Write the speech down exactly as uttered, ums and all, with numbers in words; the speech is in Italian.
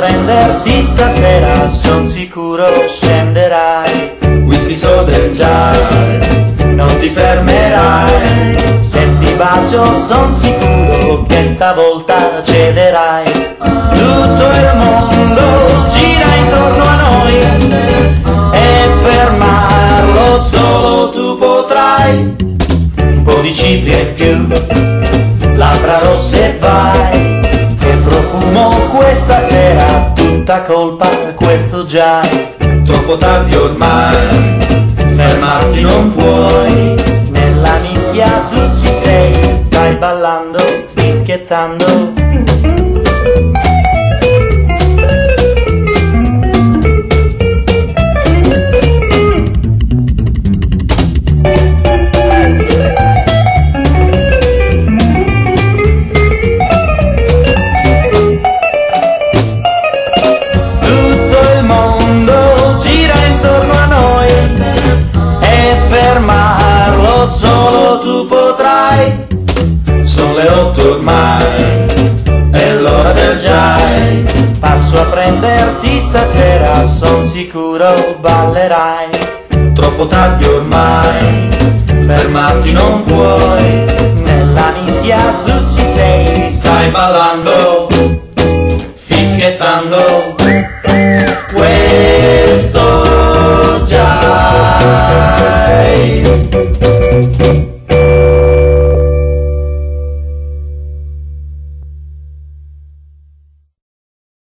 prenderti stasera, son sicuro scenderai. Whisky, soda e jive, Non ti fermerai, se ti bacio son sicuro che stavolta cederai. Tutto il mondo gira intorno a noi e fermarlo solo tu potrai. Un po' di cipria in più, labbra rosse e vai, che profumo questa sera, tutta colpa questo jive. troppo tardi ormai, fermarti non puoi. Nella mischia tu ci sei, stai ballando, fischiettando. Tutto il mondo gira intorno a noi e fermarlo solo tu potrai. Sono le otto ormai, è l'ora del jive. Passo a prenderti stasera, son sicuro ballerai. Troppo tardi ormai, fermarti non puoi. Nella mischia tu ci sei, Stai ballando, fischiettando.